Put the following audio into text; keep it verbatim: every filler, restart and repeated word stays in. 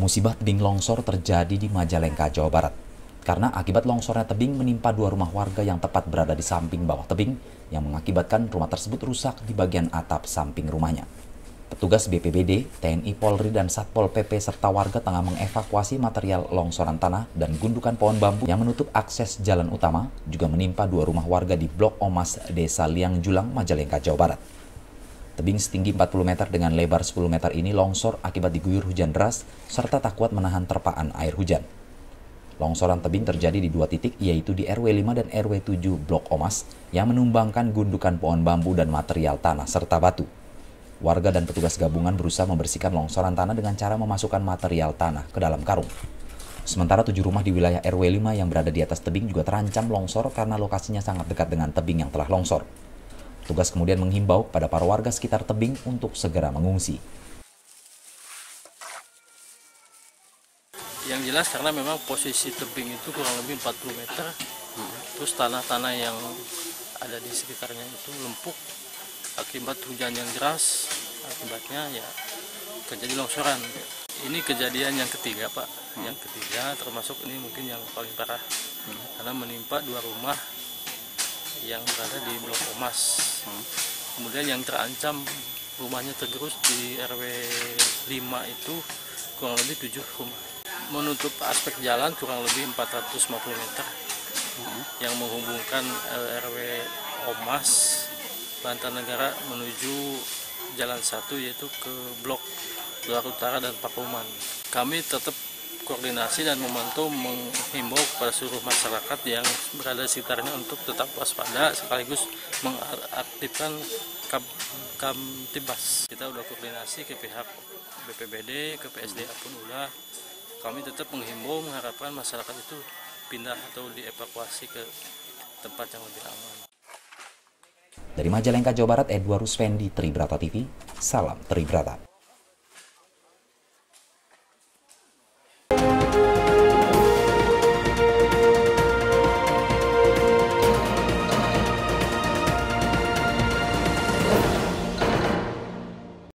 Musibah tebing longsor terjadi di Majalengka, Jawa Barat. Karena akibat longsornya tebing menimpa dua rumah warga yang tepat berada di samping bawah tebing yang mengakibatkan rumah tersebut rusak di bagian atap samping rumahnya. Petugas B P B D, T N I Polri, dan Satpol P P serta warga tengah mengevakuasi material longsoran tanah dan gundukan pohon bambu yang menutup akses jalan utama juga menimpa dua rumah warga di Blok Omas, Desa Liang Julang, Majalengka, Jawa Barat. Tebing setinggi empat puluh meter dengan lebar sepuluh meter ini longsor akibat diguyur hujan deras serta tak kuat menahan terpaan air hujan. Longsoran tebing terjadi di dua titik, yaitu di R W lima dan R W tujuh Blok Omas yang menumbangkan gundukan pohon bambu dan material tanah serta batu. Warga dan petugas gabungan berusaha membersihkan longsoran tanah dengan cara memasukkan material tanah ke dalam karung. Sementara tujuh rumah di wilayah R W lima yang berada di atas tebing juga terancam longsor karena lokasinya sangat dekat dengan tebing yang telah longsor. Petugas kemudian menghimbau pada para warga sekitar tebing untuk segera mengungsi. Yang jelas karena memang posisi tebing itu kurang lebih empat puluh meter, terus tanah-tanah yang ada di sekitarnya itu lempuk akibat hujan yang deras, akibatnya ya terjadi longsoran. Ini kejadian yang ketiga, Pak, yang ketiga termasuk ini mungkin yang paling parah, karena menimpa dua rumah yang berada di Blok Omas. Kemudian yang terancam rumahnya tergerus di R W lima itu kurang lebih tujuh rumah. Menutup aspek jalan kurang lebih empat ratus lima puluh meter yang menghubungkan R W Omas, Bantarnegara menuju Jalan satu, yaitu ke Blok Luar Utara dan Pakuman. Kami tetap koordinasi dan memantau, menghimbau kepada seluruh masyarakat yang berada di sekitarnya untuk tetap waspada sekaligus mengaktifkan Kamtibmas. Kita udah koordinasi ke pihak B P B D, ke P S D A pun udah. Kami tetap menghimbau, mengharapkan masyarakat itu pindah atau dievakuasi ke tempat yang lebih aman. Dari Majalengka, Jawa Barat, Edward Ruspendi, Tribrata T V, salam Tribrata.